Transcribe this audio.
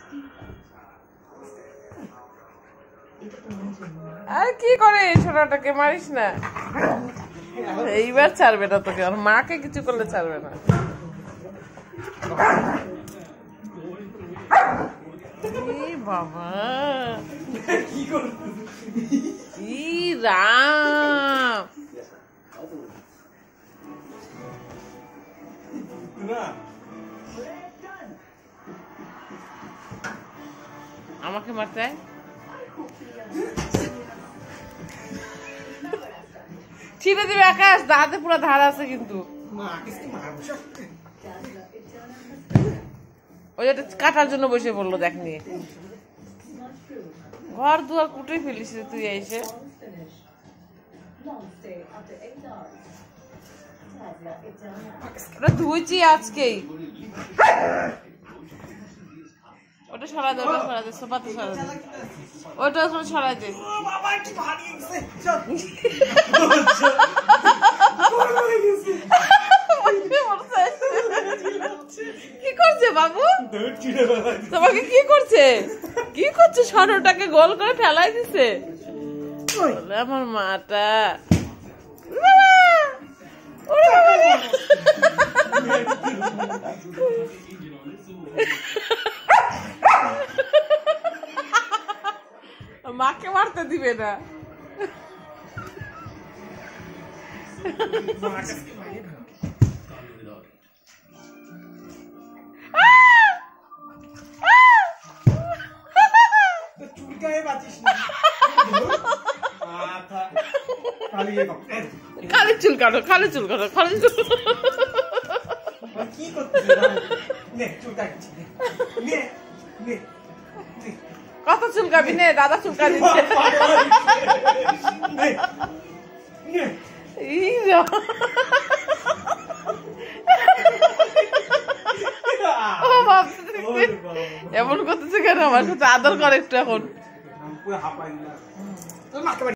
আর কি করে ছোটটাকে মারিস না, এইবার ছাড়বে না তোকে, আর মাকে কিছু করলে ছাড়বে না। বাবা ই রাম, আমাকে মারতে ছিঁড়ে দিবে আকাশ, দাঁতে পুরো ধার আছে কিন্তু। ওই যেটা কাটার জন্য বসে পড়লো, দেখ নিয়ে ঘর দুয়ার কুটে ফেলিস তুই এসে। ওটা ধুইছি আজকেই, ওটা সরা দে, ওটা সরা দে, সোফাতে সরা দে, ওটা সরাই দে। কি করছে বাবু, তোমাকে কি করছে, কি করছে? সরটাকে গোল করে ফেলাই দিছে আমার মাটা। মাকে মারতে দিবে না। খালি চুল কাটো, খালি চুল কাটো, খালি চুল। কত চুলকাবি নে, দাদা চুলকা দিচ্ছে। এমন করতেছে কেন? আমার সাথে আদর করে একটু এখন।